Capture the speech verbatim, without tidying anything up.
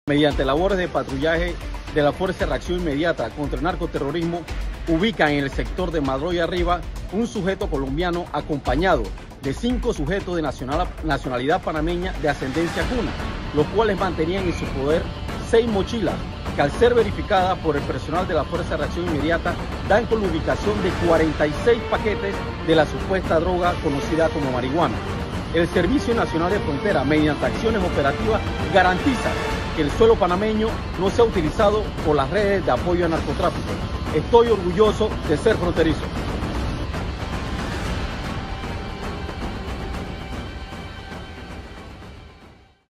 Mediante labores de patrullaje de la Fuerza de Reacción Inmediata contra el Narcoterrorismo, ubican en el sector de Madroy Arriba un sujeto colombiano acompañado de cinco sujetos de nacional, nacionalidad panameña de ascendencia cuna, los cuales mantenían en su poder seis mochilas que, al ser verificadas por el personal de la Fuerza de Reacción Inmediata, dan con la ubicación de cuarenta y seis paquetes de la supuesta droga conocida como marihuana. El Servicio Nacional de Frontera, mediante acciones operativas, garantiza que el suelo panameño no sea utilizado por las redes de apoyo al narcotráfico. Estoy orgulloso de ser fronterizo.